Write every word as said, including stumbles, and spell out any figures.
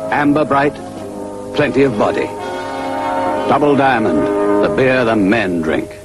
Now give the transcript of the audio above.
Amber bright, plenty of body. Double Diamond, the beer the men drink.